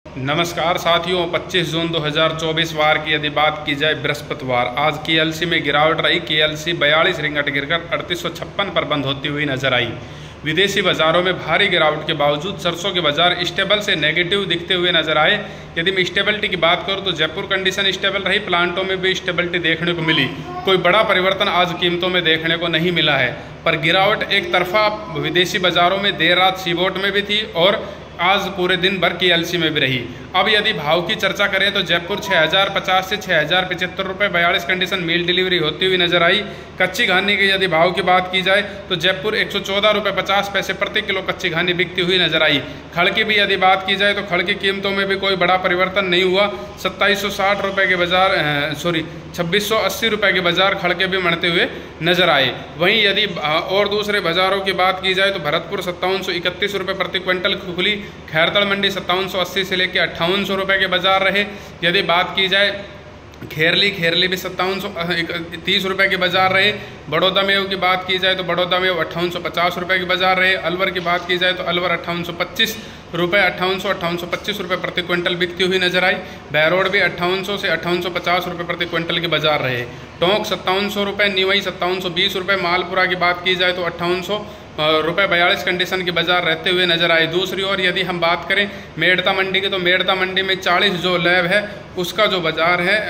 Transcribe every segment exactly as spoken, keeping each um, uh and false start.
नमस्कार साथियों, पच्चीस जून दो हज़ार चौबीस वार की यदि बात की जाए बृहस्पतिवार, आज केएलसी में गिरावट रही। केएलसी बयालीस रिंगट गिरकर अड़तीस सौ छप्पन पर बंद होती हुई नजर आई। विदेशी बाजारों में भारी गिरावट के बावजूद सरसों के बाजार स्टेबल से नेगेटिव दिखते हुए नजर आए। यदि मैं स्टेबिलिटी की बात करूं तो जयपुर कंडीशन स्टेबल रही, प्लांटों में भी स्टेबिलिटी देखने को मिली। कोई बड़ा परिवर्तन आज कीमतों में देखने को नहीं मिला है, पर गिरावट एक तरफा विदेशी बाजारों में देर रात सीबोट में भी थी और आज पूरे दिन भर केएलसी में भी रही। अब यदि भाव की चर्चा करें तो जयपुर छः हज़ार पचास से छः हज़ार पचहत्तर रुपये बयालीस कंडीशन मील डिलीवरी होती हुई नजर आई। कच्ची घानी के यदि भाव की बात की जाए तो जयपुर एक सौ चौदह रुपये पचास पैसे प्रति किलो कच्ची घानी बिकती हुई नजर आई। खड़ की भी यदि बात की जाए तो खड़ की कीमतों में भी कोई बड़ा परिवर्तन नहीं हुआ। सत्ताईस सौ साठ रुपये के बाजार सॉरी छब्बीस सौ अस्सी रुपये के बाजार खड़ के भी बढ़ते हुए नजर आए। वहीं यदि और दूसरे बाजारों की बात की जाए तो भरतपुर सत्तावन सौ इकतीस रुपये प्रति क्विंटल खुली। खैरतड़ मंडी सत्तावन सौ अस्सी से लेकर अट्ठावन सौ रुपये के बाजार रहे। यदि बात की जाए खेरली खेरली भी सत्तावन सौ तीस रुपये के बाजार रहे। बड़ौदा मेव की बात की जाए तो बड़ौदा मेव अट्ठावन सौ पचास रुपये के बाजार रहे। अलवर की बात की जाए तो अलवर अट्ठावन सौ पच्चीस रुपये अट्ठावन सौ अट्ठावन सौ पच्चीस रुपये प्रति क्विंटल बिकती हुई नजर आई। बहरोड भी अट्ठावन सौ से अट्ठावन सौ पचास रुपये प्रति क्विंटल के बाजार रहे। टोंक सत्तावन सौ रुपये, नीवई सत्तावन सौ बीस रुपये। मालपुरा की बात की जाए तो अट्ठावन सौ रुपये बयालीस कंडीशन के बाजार रहते हुए नजर आए। दूसरी ओर यदि हम बात करें मेड़ता मंडी की तो मेड़ता मंडी में चालीस जो लैब है उसका जो बाजार है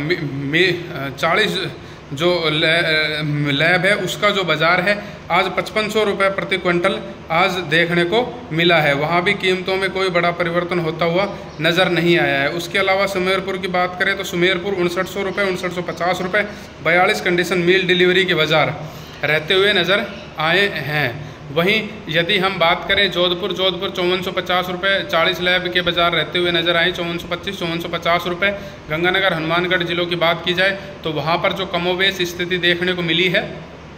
चालीस जो लैब है उसका जो बाजार है आज पचपन सौ रुपये प्रति क्विंटल आज देखने को मिला है। वहाँ भी कीमतों में कोई बड़ा परिवर्तन होता हुआ नज़र नहीं आया है। उसके अलावा सुमेरपुर की बात करें तो सुमेरपुर उनसठ सौ रुपये उनसठ सौ पचास रुपये बयालीस कंडीशन मील डिलीवरी के बाजार रहते हुए नज़र आए हैं। वहीं यदि हम बात करें जोधपुर जोधपुर चौवन सौ पचास रुपये चालीस लैब के बाजार रहते हुए नजर आए। चौवन सौ पच्चीस चौवन सौ पचास रुपये। गंगानगर हनुमानगढ़ जिलों की बात की जाए तो वहाँ पर जो कमोवेश स्थिति देखने को मिली है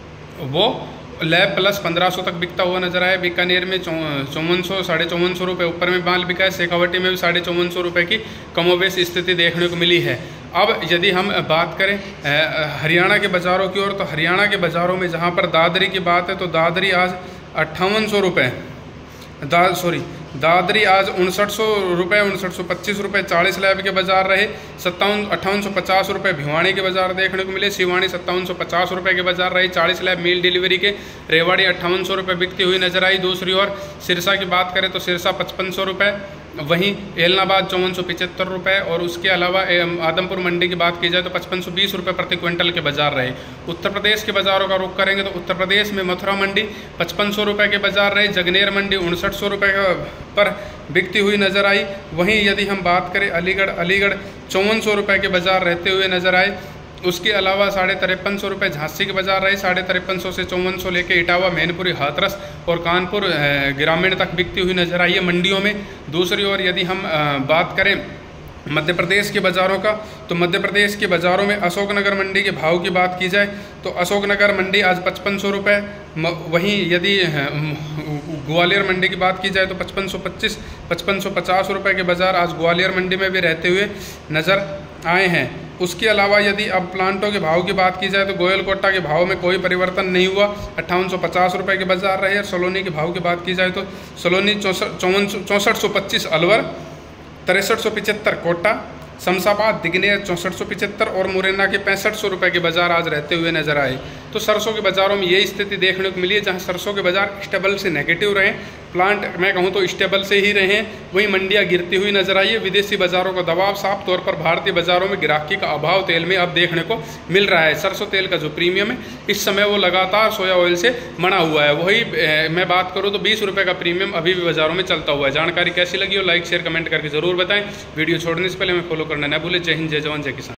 वो लैब प्लस पंद्रह सौ तक बिकता हुआ नजर आया। बीकानेर में चौवन सौ साढ़े चौवन सौ रुपये ऊपर में माल बिका है। शेखावटी में भी साढ़े चौवन सौ रुपये की कमोवेश स्थिति देखने को मिली है। अब यदि हम बात करें हरियाणा के बाज़ारों की ओर तो हरियाणा के बाज़ारों में जहां पर दादरी की बात है तो दादरी आज अट्ठावन सौ रुपये दा सॉरी दादरी आज उनसठ सौ रुपये उनसठ सौ पच्चीस रुपये चालीस लैब के बाजार रहे। सत्तावन अट्ठावन सौ पचास रुपये भिवाड़ी के बाजार देखने को मिले। सिवानी सत्तावन सौ पचास रुपये के बाजार रहे चालीस लैब मील डिलीवरी के। रेवाड़ी अट्ठावन सौ रुपये बिकती हुई नजर आई। दूसरी ओर सिरसा की बात करें तो सिरसा पचपन सौ रुपये। वहीं एलनाबाद चौवन सौ पिचहत्तर रुपये और उसके अलावा आदमपुर मंडी की बात की जाए तो पचपन सौ बीस रुपये प्रति क्विंटल के बाजार रहे। उत्तर प्रदेश के बाज़ारों का रुख करेंगे तो उत्तर प्रदेश में मथुरा मंडी पचपन सौ रुपये के बाजार रहे। जगनेर मंडी उनसठ सौ रुपये पर बिकती हुई नजर आई। वहीं यदि हम बात करें अलीगढ़ अलीगढ़ चौवन सौ रुपये के बाजार रहते हुए नजर आए। उसके अलावा साढ़े तिरपन सौ रुपये झांसी के बाजार रहे। साढ़े तिरपन सौ से चौवन सौ लेके इटावा मैनपुरी हाथरस और कानपुर ग्रामीण तक बिकती हुई नजर आई है मंडियों में। दूसरी ओर यदि हम बात करें मध्य प्रदेश के बाज़ारों का तो मध्य प्रदेश के बाज़ारों में अशोकनगर मंडी के भाव की बात की जाए तो अशोकनगर मंडी आज पचपन सौ रुपये। वहीं यदि ग्वालियर मंडी की बात की जाए तो पचपन सौ पच्चीस पचपन सौ पचास रुपये के बाज़ार आज ग्वालियर मंडी में भी रहते हुए नज़र आए हैं। उसके अलावा यदि अब प्लांटों के भाव की बात की जाए तो गोयलकोटा के भाव में कोई परिवर्तन नहीं हुआ। अट्ठावन सौ पचास रुपये के बाजार रहे। और सलोनी के भाव की बात की जाए तो सलोनी चौसठ चौवन चौंसठ सौ पच्चीस अलवर, तिरसठ सौ पिचहत्तर कोटा, शमशाबाद दिग्नेर चौंसठ सौ पिचहत्तर और मुरैना के पैंसठ सौ रुपये के बाजार आज रहते हुए नजर आए। तो सरसों के बाज़ारों में ये स्थिति देखने को मिली है जहां सरसों के बाजार स्टेबल से नेगेटिव रहे। प्लांट मैं कहूं तो स्टेबल से ही रहे। वहीं मंडियां गिरती हुई नजर आई है। विदेशी बाज़ारों का दबाव साफ तौर पर भारतीय बाज़ारों में ग्राहकी का अभाव तेल में अब देखने को मिल रहा है। सरसों तेल का जो प्रीमियम है इस समय वो लगातार सोया ऑयल से बना हुआ है। वही मैं बात करूँ तो बीस रुपये का प्रीमियम अभी भी बाज़ारों में चलता हुआ है। जानकारी कैसी लगी हो लाइक शेयर कमेंट करके जरूर बताएं। वीडियो छोड़ने से पहले हमें फॉलो करना न भूलें। जय हिंद, जय जवान, जय किसान।